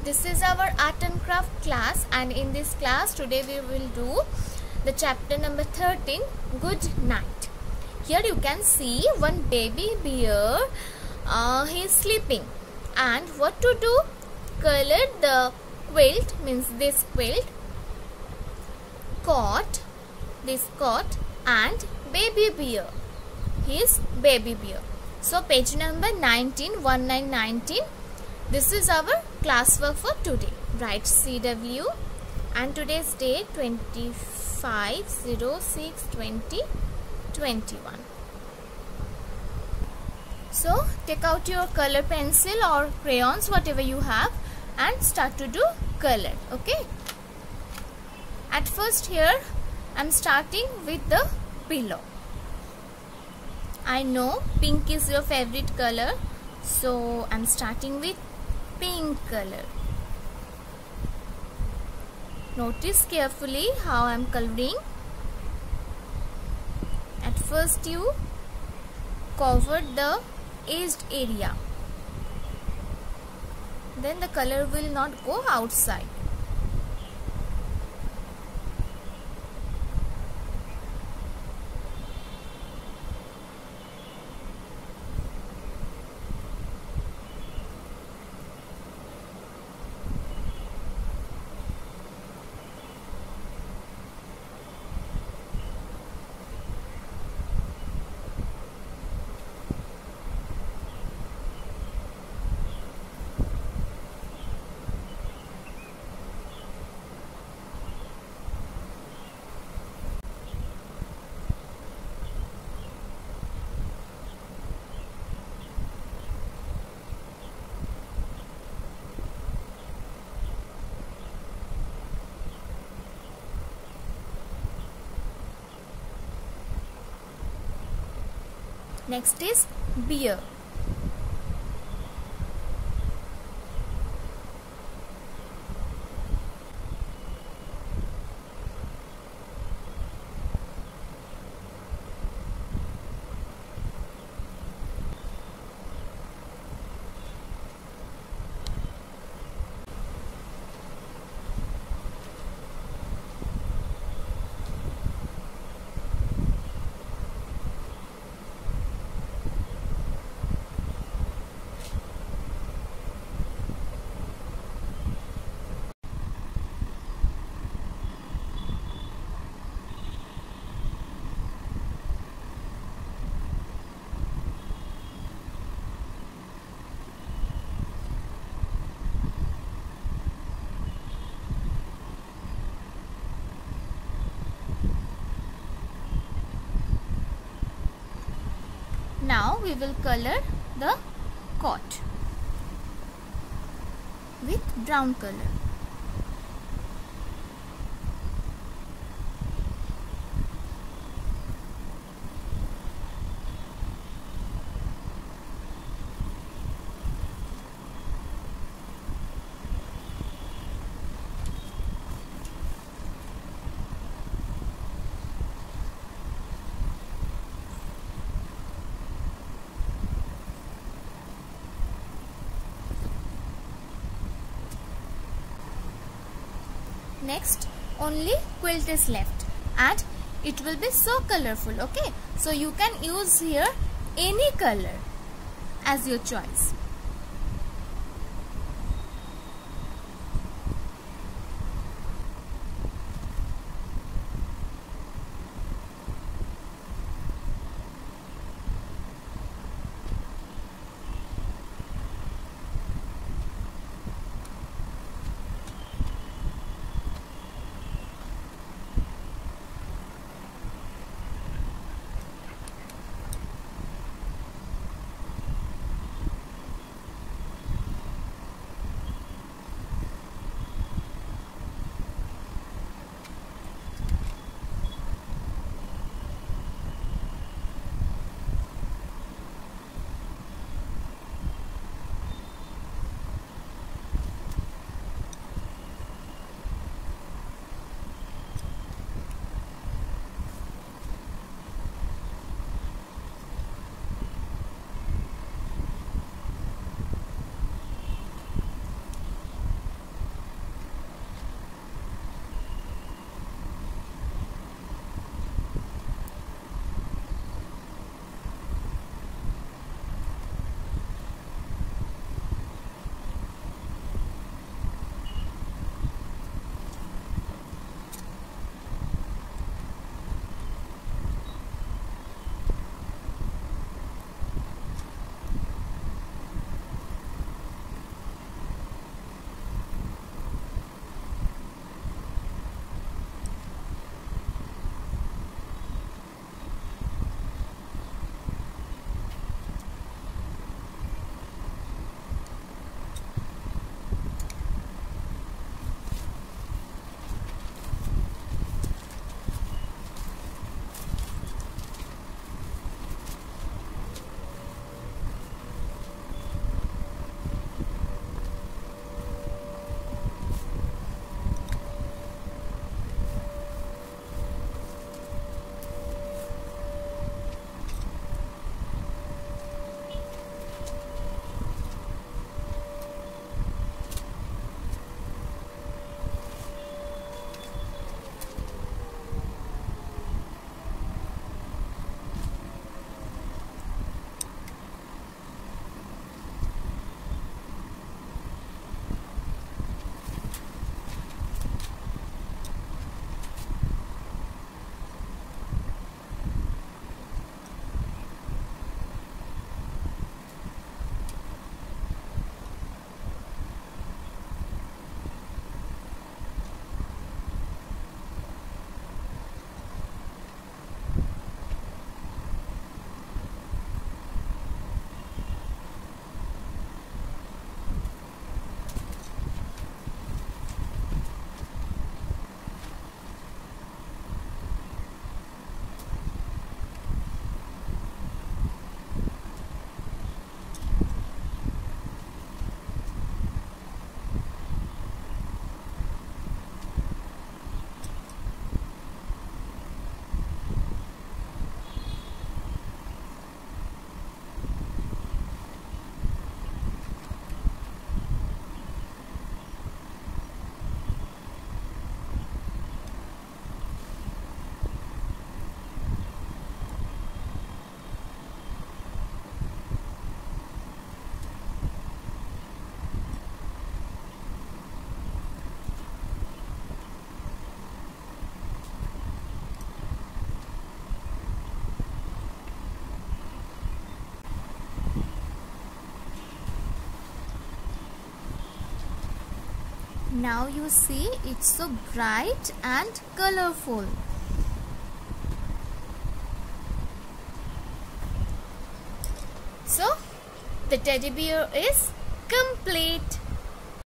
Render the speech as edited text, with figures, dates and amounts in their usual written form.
This is our art and craft class, and in this class today we will do the chapter number 13, Good Night. Here you can see one baby bear. He is sleeping, and what to do? Color the quilt, means this quilt, cot, this cot, and baby bear. He is baby bear. So page number 19, 1919. This is our classwork for today. Write CW, and today's date 25/06/2021. So take out your color pencil or crayons, whatever you have, and start to do color. Okay. At first here I am starting with the pillow. I know pink is your favorite color, so I am starting with pink color. Notice carefully how I am coloring. At first you covered the edged area, then the color will not go outside. Next is bear. Now we will color the cot with brown color. Next, only quilt is left, and it will be so colorful. Okay, so you can use here any color as your choice. Now you see it's so bright and colorful. So the teddy bear is complete.